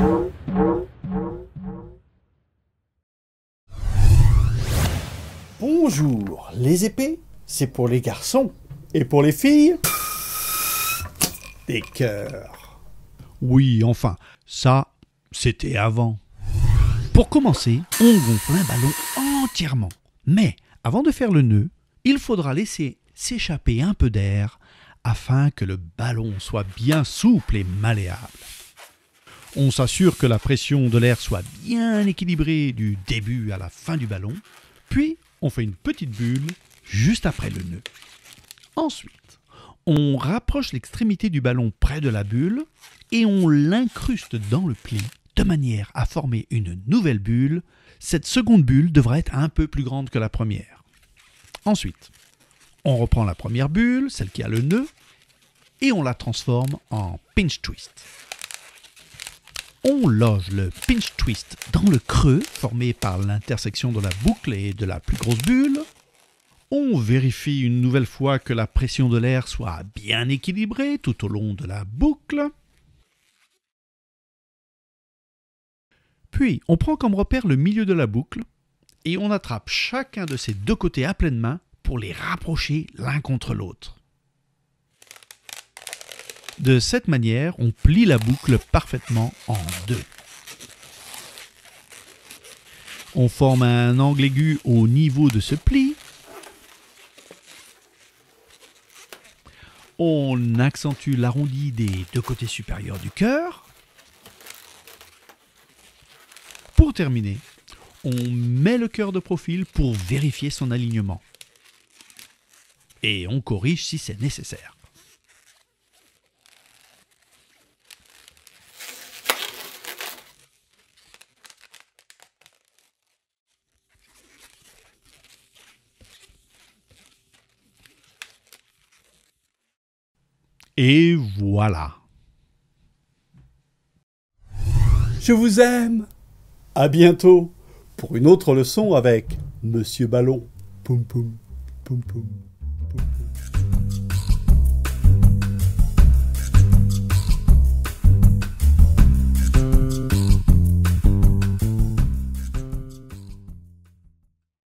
Bonjour, les épées, c'est pour les garçons. Et pour les filles, des cœurs. Oui, enfin, ça, c'était avant. Pour commencer, on gonfle un ballon entièrement. Mais avant de faire le nœud, il faudra laisser s'échapper un peu d'air afin que le ballon soit bien souple et malléable. On s'assure que la pression de l'air soit bien équilibrée du début à la fin du ballon, puis on fait une petite bulle juste après le nœud. Ensuite, on rapproche l'extrémité du ballon près de la bulle et on l'incruste dans le pli de manière à former une nouvelle bulle. Cette seconde bulle devra être un peu plus grande que la première. Ensuite, on reprend la première bulle, celle qui a le nœud, et on la transforme en pinch twist. On loge le pinch twist dans le creux formé par l'intersection de la boucle et de la plus grosse bulle. On vérifie une nouvelle fois que la pression de l'air soit bien équilibrée tout au long de la boucle. Puis, on prend comme repère le milieu de la boucle et on attrape chacun de ces deux côtés à pleine main pour les rapprocher l'un contre l'autre. De cette manière, on plie la boucle parfaitement en deux. On forme un angle aigu au niveau de ce pli. On accentue l'arrondi des deux côtés supérieurs du cœur. Pour terminer, on met le cœur de profil pour vérifier son alignement. Et on corrige si c'est nécessaire. Et voilà. Je vous aime. À bientôt pour une autre leçon avec Monsieur Ballon. Poum poum, poum poum.